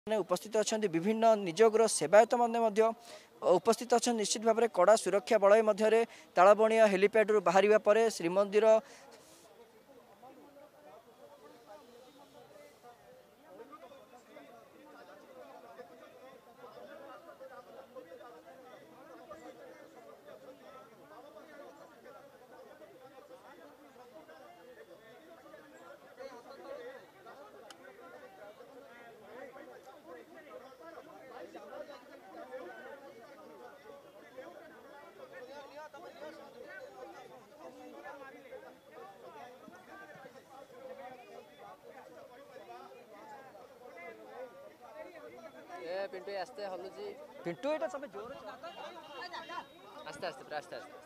उपस्थित अच्छा विभिन्न निजोगर सेवायत उपस्थित अच्छा निश्चित भाव में कड़ा सुरक्षा बलय मध्य तालबणिया हेलीपैड बाहर पर श्रीमंदिर पिंटू आस्ते हलुची पिंटू ये सब जोर आस्ते आस्ते पूरा आस्ते आस्ते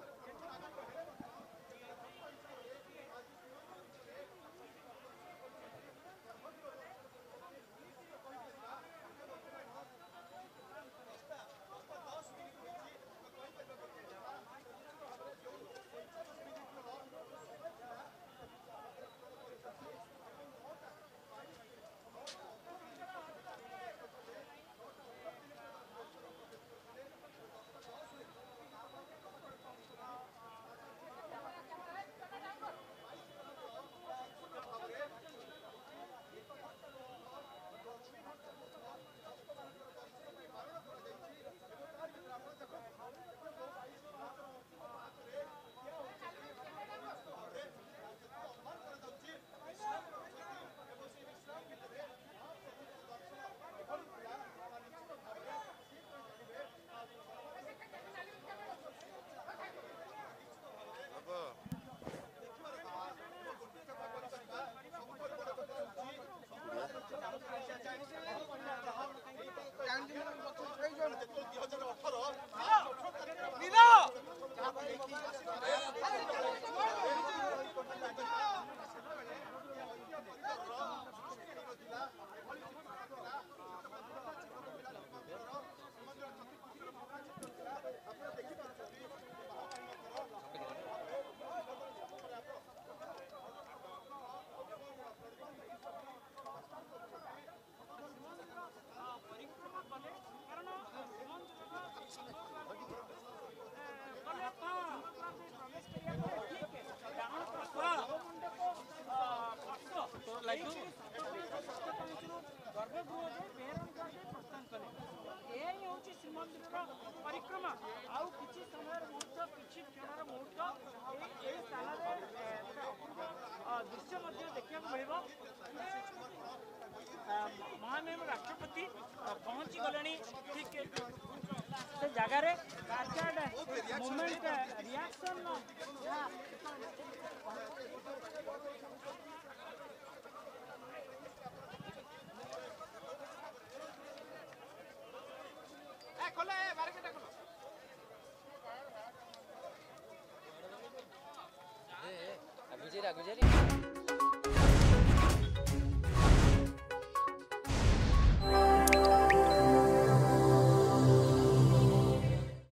परिक्रमा आउ किछि समय मुहूर्त किछि क्षणर मुहूर्त ए स्थान दृश्य मध्य देखा मिल महामहिम राष्ट्रपति पहुंची गले ठीक से जगार मोमेंट रिएक्शन गुजरी